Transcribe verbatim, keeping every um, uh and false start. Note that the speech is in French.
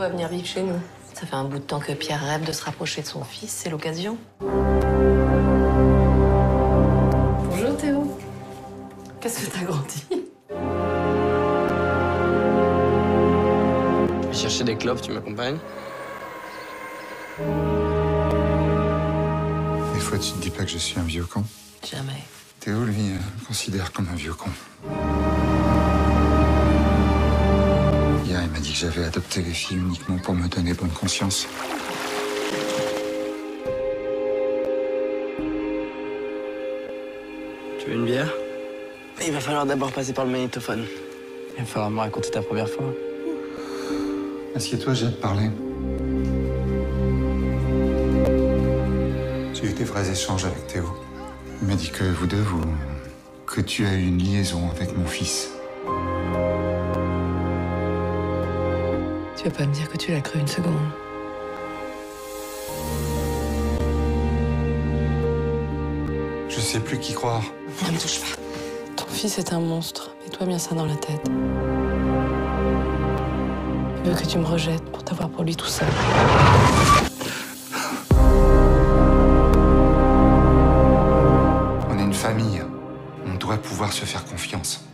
va venir vivre chez nous. Ça fait un bout de temps que Pierre rêve de se rapprocher de son fils, c'est l'occasion. Bonjour Théo. Qu'est-ce que t'as grandi? Je vais chercher des clopes, tu m'accompagnes? Des fois, tu te dis pas que je suis un vieux con? Jamais. Théo, lui, euh, me considère comme un vieux con. Hier, il m'a dit que j'avais adopté les filles uniquement pour me donner bonne conscience. Tu veux une bière? Il va falloir d'abord passer par le magnétophone. Il va falloir me raconter ta première fois. Assieds-toi, j'ai à te parler. J'ai eu des vrais échanges avec Théo. Il m'a dit que vous deux, vous... que tu as eu une liaison avec mon fils. Tu vas pas me dire que tu l'as cru une seconde. Je sais plus qui croire. Ne me touche pas. Ton fils est un monstre. Mets-toi bien ça dans la tête. Il veut que tu me rejettes pour t'avoir pour lui tout seul. On est une famille. On doit pouvoir se faire confiance.